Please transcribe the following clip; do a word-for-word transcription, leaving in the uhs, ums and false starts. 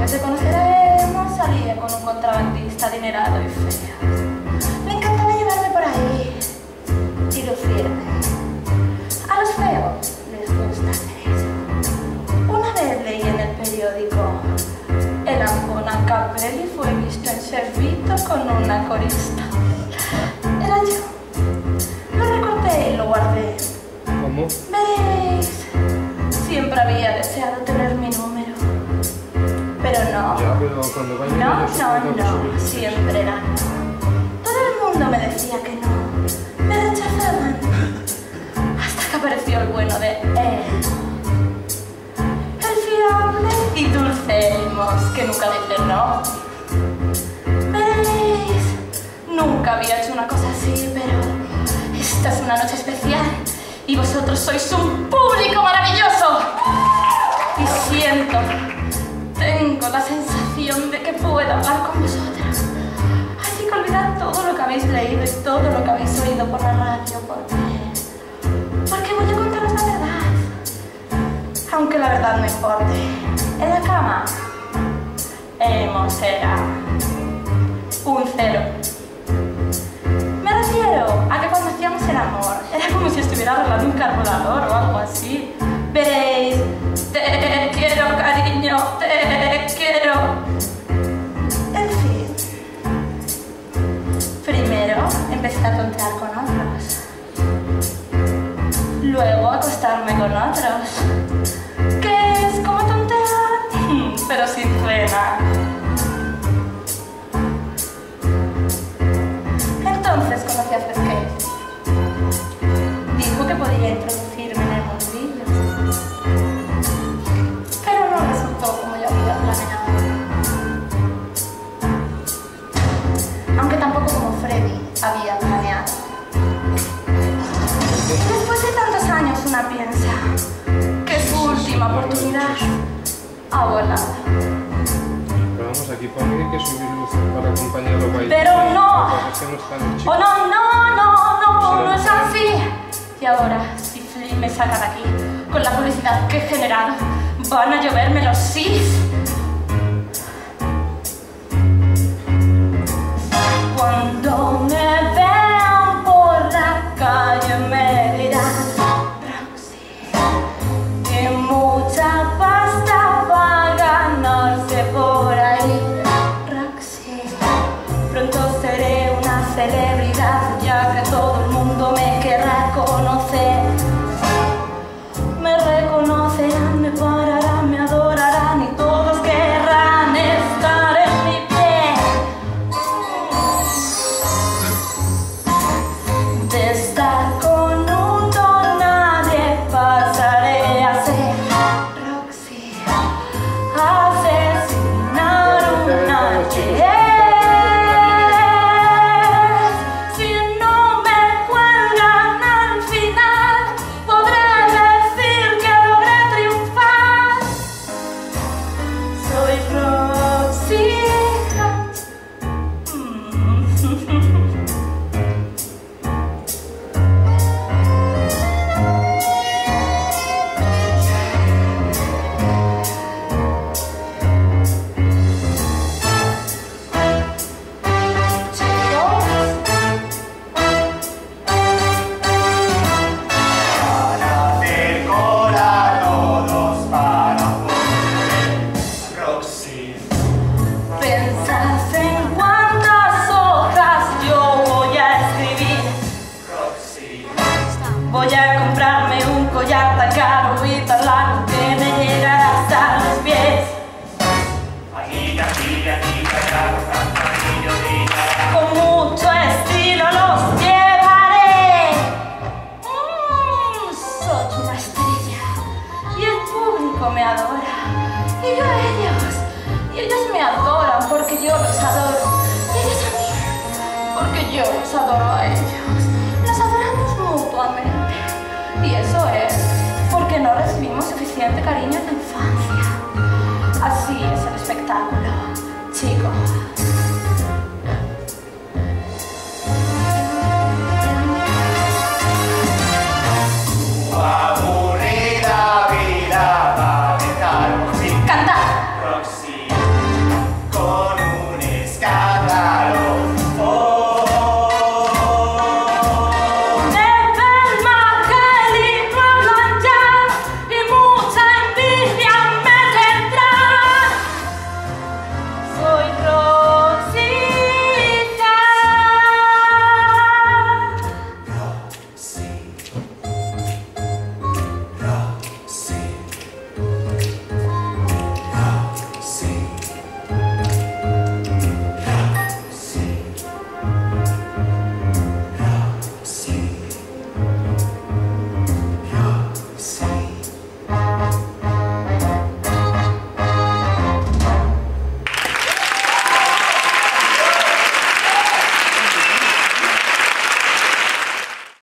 antes de conocer a Emma salía con un contrabandista adinerado y feo. Me encantaba llevarme por ahí y lucirme. A los feos les gusta hacer eso. Una vez leí en el periódico: el Ancona Capelli fue visto en Servito con una corista. Era yo. Lo recorté y lo guardé. ¿Cómo? Veréis, siempre había deseado tener mi número. Pero no. Ya, pero cuando vaya No, yo supongo que no, no. subir. Siempre era no. Todo el mundo me decía que no. Me rechazaban. Hasta que apareció el bueno de él. El fiable y dulce Elmos, que nunca dice no. Veréis, nunca había hecho una cosa así, pero esta es una noche especial y vosotros sois un público maravilloso. Y siento, tengo la sensación de que puedo hablar con vosotras. Así que olvidad todo lo que habéis leído y todo lo que habéis oído por la radio, porque, porque voy a contaros la verdad. Aunque la verdad no importe. En la cama, Hemos era un cero. Me refiero a que cuando hacíamos el amor, era como si estuviera arreglando un carburador o algo así. Veréis, te quiero, cariño, te quiero. En fin. Primero empecé a tontear con otros. Luego acostarme con otros. Que es como tontear, pero sin frenar. Entonces conocí a Fresquet. Dijo que podía introducirme en el mundillo. Pero no resultó como yo había planeado. Aunque tampoco como Freddy había planeado. Después de tantos años una piensa que su última oportunidad ha volado. Pero vamos, aquí pone que hay que subir luces para acompañar los bailes. Pero no. Es que no están los ¡Oh, chicos. no, no, no, no! ¡No es así! Y ahora, si Flynn me saca de aquí con la publicidad que he generado, van a lloverme los sís. Cuando me vean por la calle me dirán Roxy, y mucha pasta va a ganarse por ahí. Roxy, pronto seré una celebridad, ya que todo el mundo me querrá conocer. Me reconocerán, me pararán, me adorarán y todos querrán estar en mi pie. De estar con un don nadie pasaré a ser Roxy, asesinar una que si no me cuelgan al final podré decir que logré triunfar. Soy Roxy. Para hacer cola todos para poder Roxy. Pensad en cuántas hojas yo voy a escribir. Roxy. Voy a comprarme un collar tan caro y tan largo que me llegará hasta los pies. Aquí, aquí, aquí, caramba, aquí, aquí. Con mucho estilo los llevaré. Mm, soy una estrella y el público me adora. Y yo a ellos. Y ellos me adoran porque yo los adoro. Y ellos a mí porque yo los adoro a ellos. Nos adoramos mutuamente. Y eso es porque no recibimos suficiente cariño en la infancia. Así es el espectáculo, chicos.